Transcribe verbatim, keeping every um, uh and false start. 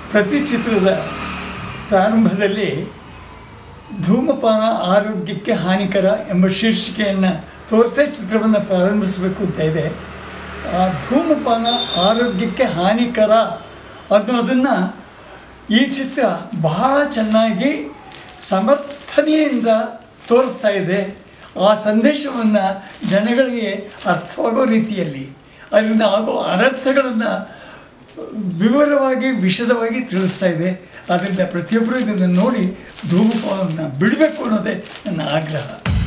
ಪ್ರತಿ ಚಿತ್ರದ ಪ್ರಾರಂಭದಲ್ಲಿ ಧೂಮಪಾನ ಆರೋಗ್ಯಕ್ಕೆ ಹಾನಿಕರ ಎಂಬ ಶೀರ್ಷಿಕೆಯನ್ನು ತೋರಿಸೇ ಚಿತ್ರವನ್ನು ಪ್ರಾರಂಭಿಸಬೇಕು ಅಂತ ಇದೆ. ಆ ಧೂಮಪಾನ ಆರೋಗ್ಯಕ್ಕೆ ಹಾನಿಕರ ಅನ್ನೋದನ್ನು ಈ ಚಿತ್ರ ಬಹಳ ಚೆನ್ನಾಗಿ ಸಮರ್ಥನೆಯಿಂದ ತೋರಿಸ್ತಾ ಇದೆ. ಆ ಸಂದೇಶವನ್ನು ಜನಗಳಿಗೆ ಅರ್ಥವಾಗೋ ರೀತಿಯಲ್ಲಿ ಅದರಿಂದ ಆಗೋ ಅನರ್ಥಗಳನ್ನು ವಿವರವಾಗಿ ವಿಶದವಾಗಿ ತಿಳಿಸ್ತಾ ಇದೆ. ಆದ್ದರಿಂದ ಪ್ರತಿಯೊಬ್ಬರು ಇದನ್ನು ನೋಡಿ ಧೂಮಪಾನವನ್ನು ಬಿಡಬೇಕು ಅನ್ನೋದೇ ನನ್ನ ಆಗ್ರಹ.